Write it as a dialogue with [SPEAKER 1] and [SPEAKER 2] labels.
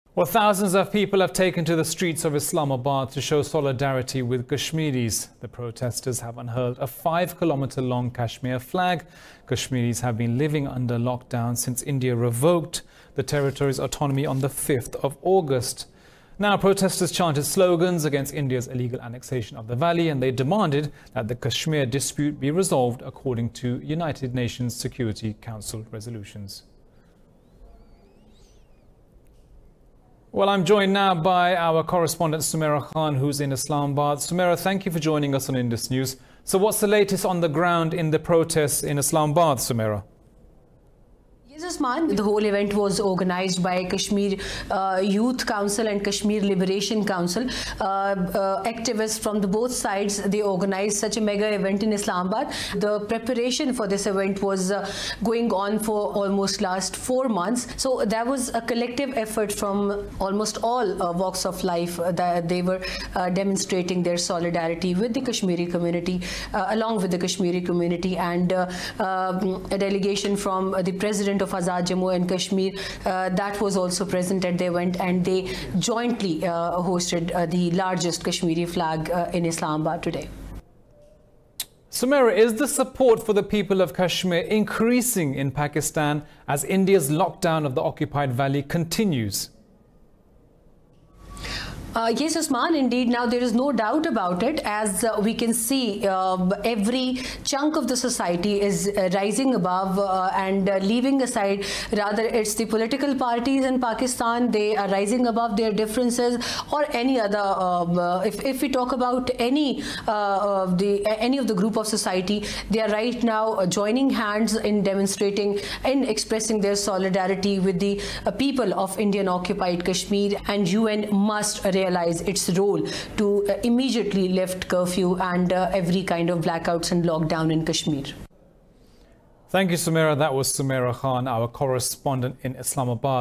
[SPEAKER 1] Well, thousands of people have taken to the streets of Islamabad to show solidarity with Kashmiris. The protesters have unfurled a 5-kilometer-long Kashmir flag. Kashmiris have been living under lockdown since India revoked the territory's autonomy on the 5th of August. Now, protesters chanted slogans against India's illegal annexation of the valley, and they demanded that the Kashmir dispute be resolved according to United Nations Security Council resolutions. Well, I'm joined now by our correspondent Sumaira Khan, who's in Islamabad. Sumaira, thank you for joining us on Indus News. So what's the latest on the ground in the protests in Islamabad, Sumaira?
[SPEAKER 2] Yes, Usman, the whole event was organized by Kashmir Youth Council and Kashmir Liberation Council. Activists from both sides, they organized such a mega event in Islamabad. The preparation for this event was going on for almost last 4 months. So there was a collective effort from almost all walks of life that they were demonstrating their solidarity with the Kashmiri community, along with the Kashmiri community, and a delegation from the president of Azad Jammu and Kashmir that was also present at the event, and they jointly hosted the largest Kashmiri flag in Islamabad today.
[SPEAKER 1] Sumaira, is the support for the people of Kashmir increasing in Pakistan as India's lockdown of the occupied valley continues?
[SPEAKER 2] Yes, Usman, indeed. Now, there is no doubt about it. As we can see, every chunk of the society is rising above and leaving aside, rather, it's the political parties in Pakistan. They are rising above their differences or any other. If we talk about any of the group of society, they are right now joining hands in demonstrating and expressing their solidarity with the people of Indian occupied Kashmir, and UN must realize its role to immediately lift curfew and every kind of blackouts and lockdown in Kashmir.
[SPEAKER 1] Thank you, Sumaira. That was Sumaira Khan, our correspondent in Islamabad.